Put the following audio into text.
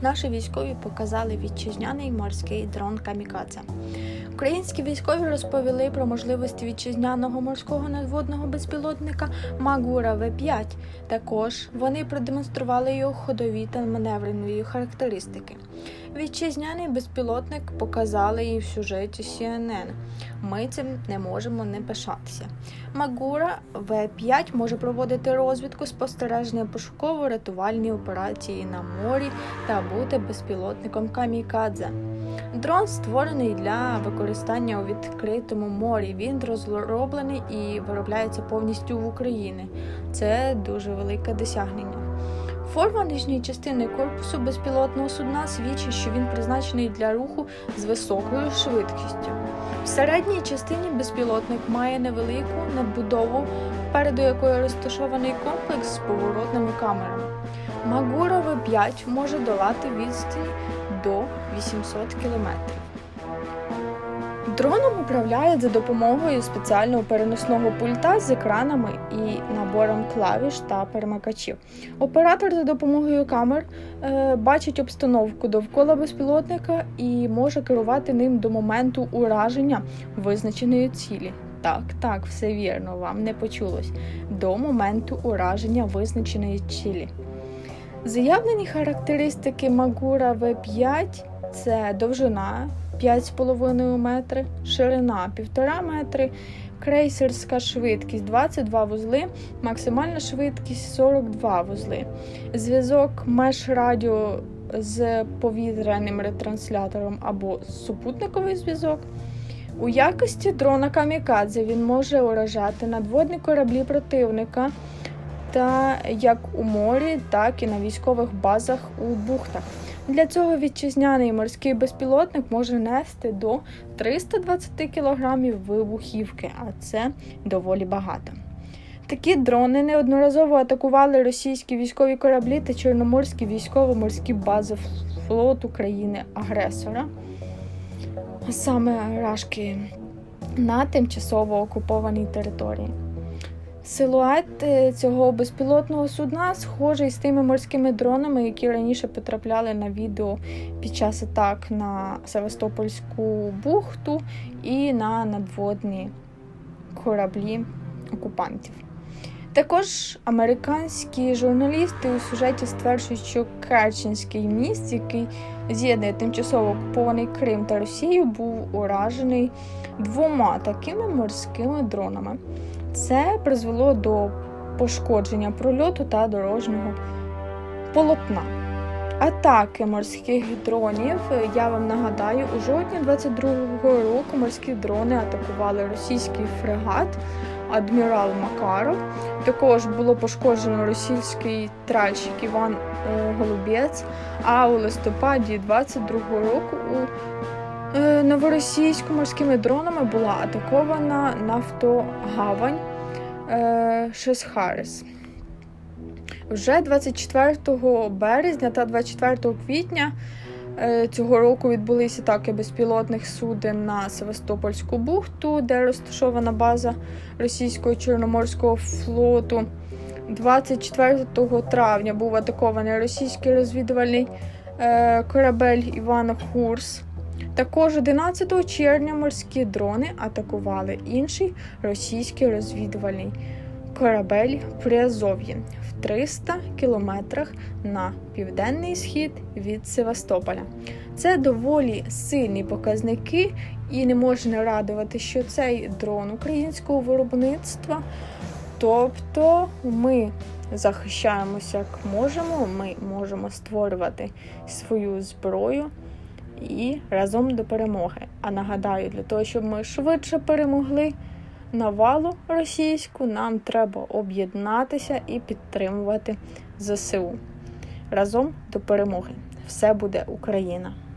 Наші військові показали вітчизняний морський дрон «Камікадзе». Українські військові розповіли про можливості вітчизняного морського надводного безпілотника «Магура В-5». Також вони продемонстрували його ходові та маневренові характеристики. Вітчизняний безпілотник показали і в сюжеті CNN. Ми цим не можемо не пишатися. Магура В-5 може проводити розвідку, спостереження, пошуково-рятувальні операції на морі та бути безпілотником «Камікадзе». Дрон створений для використання у відкритому морі. Він розроблений і виробляється повністю в Україні. Це дуже велике досягнення. Форма нижньої частини корпусу безпілотного судна свідчить, що він призначений для руху з високою швидкістю. В середній частині безпілотник має невелику надбудову, попереду якої розташований комплекс з поворотними камерами. Магура В-5 може долати відстані до 800 км. Дроном управляють за допомогою спеціального переносного пульта з екранами і набором клавіш та перемикачів. Оператор за допомогою камер бачить обстановку довкола безпілотника і може керувати ним до моменту ураження визначеної цілі. Так, все вірно, вам не почулось. До моменту ураження визначеної цілі. Заявлені характеристики Магура В-5 – це довжина 5,5 метри, ширина 1,5 метри, крейсерська швидкість 22 вузли, максимальна швидкість 42 вузли, зв'язок межрадіо з повітряним ретранслятором або супутниковий зв'язок. У якості дрона «Камікадзе» він може уражати надводні кораблі противника та як у морі, так і на військових базах у бухтах. Для цього вітчизняний морський безпілотник може нести до 320 кг вибухівки, а це доволі багато. Такі дрони неодноразово атакували російські військові кораблі та чорноморські військово-морські бази флоту країни-агресора, саме Рашки, на тимчасово окупованій території. Силует цього безпілотного судна схожий з тими морськими дронами, які раніше потрапляли на відео під час атак на Севастопольську бухту і на надводні кораблі окупантів. Також американські журналісти у сюжеті стверджують, що Керченський міст, який з'єднує тимчасово окупований Крим та Росію, був уражений 2 такими морськими дронами. Це призвело до пошкодження прольоту та дорожнього полотна. Атаки морських дронів, я вам нагадаю, у жовтні 22-го року морські дрони атакували російський фрегат «Адмірал Макаров». Також було пошкоджено російський тральщик Іван Голубець, а у листопаді 22-го року у Новоросійську морськими дронами була атакована нафтогавань Шесхарес. Вже 24 березня та 24 квітня цього року відбулися атаки безпілотних суден на Севастопольську бухту, де розташована база російського Чорноморського флоту. 24 травня був атакований російський розвідувальний корабель «Іван Хурс». Також 11 червня морські дрони атакували інший російський розвідувальний корабель «Приазов'я» в 300 кілометрах на південний схід від Севастополя. Це доволі сильні показники, і не можна радувати, що цей дрон українського виробництва. Тобто ми захищаємося як можемо, ми можемо створювати свою зброю і разом до перемоги. А нагадаю, для того, щоб ми швидше перемогли навалу російську, нам треба об'єднатися і підтримувати ЗСУ. Разом до перемоги. Все буде Україна!